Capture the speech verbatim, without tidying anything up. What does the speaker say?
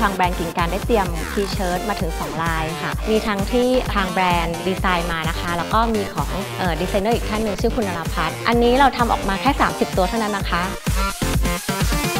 ทางแบรนด์กิ่งการได้เตรียมทีเชิ้ตมาถึงสองลายค่ะมีทั้งที่ทางแบรนด์ดีไซน์มานะคะแล้วก็มีของดีไซเนอร์อีกท่านหนึ่งชื่อคุณนรพัฒน์อันนี้เราทำออกมาแค่สามสิบตัวเท่านั้นนะคะ